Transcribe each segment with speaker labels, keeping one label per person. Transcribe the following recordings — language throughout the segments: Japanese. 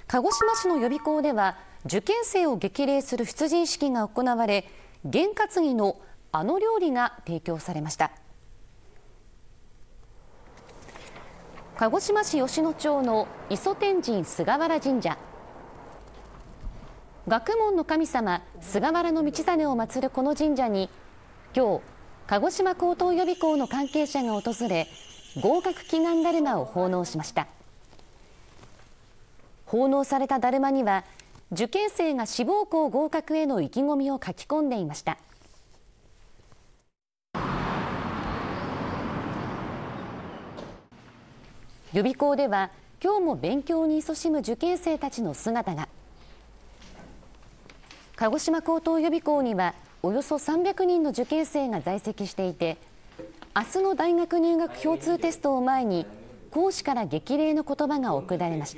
Speaker 1: 鹿児島市の予備校では受験生を激励する出陣式が行われ、験担ぎのあの料理が提供されました。鹿児島市吉野町の磯天神菅原神社。学問の神様菅原道真を祀るこの神社に今日、鹿児島高等予備校の関係者が訪れ、合格祈願だるまを奉納しました。奉納されただるまには受験生が志望校合格への意気込みを書き込んでいました。予備校では今日も勉強に勤しむ受験生たちの姿が。鹿児島高等予備校にはおよそ300人の受験生が在籍していて、明日の大学入学共通テストを前に講師から激励の言葉が贈られました。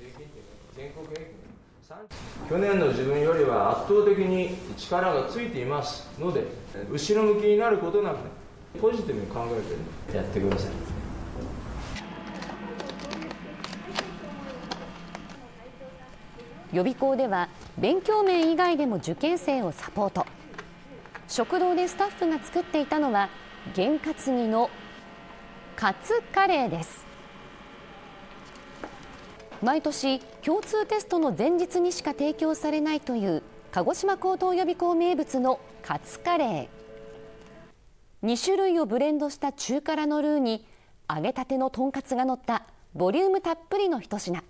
Speaker 2: 去年の自分よりは圧倒的に力がついていますので、後ろ向きになることなくポジティブに考えてやってください。
Speaker 1: 予備校では勉強面以外でも受験生をサポート。食堂でスタッフが作っていたのは験担ぎのカツカレーです。毎年共通テストの前日にしか提供されないという鹿児島高等予備校名物のカツカレー。2種類をブレンドした中辛のルーに揚げたてのとんかつが乗ったボリュームたっぷりの一品。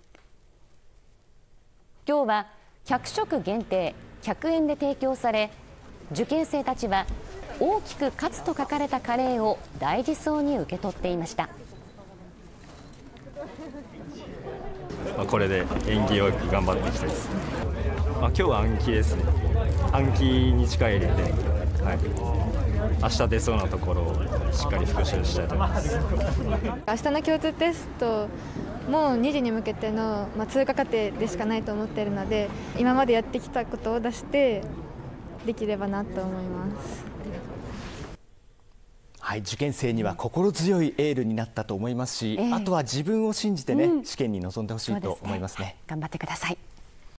Speaker 1: 今日は100食限定100円で提供され、受験生たちは大きく勝つと書かれたカレーを大事そうに受け取っていました。
Speaker 3: これで縁起よく頑張っていきたいです。今日は暗記ですね。暗記に力入れて、明日出そうなところをしっかり復習したいと思います。
Speaker 4: 明日の共通テストも2次に向けての、通過過程でしかないと思っているので、今までやってきたことを出してできればなと思います。
Speaker 5: 受験生には心強いエールになったと思いますし、あとは自分を信じて試験に臨んでほしいと思いますね。
Speaker 1: 頑張ってください。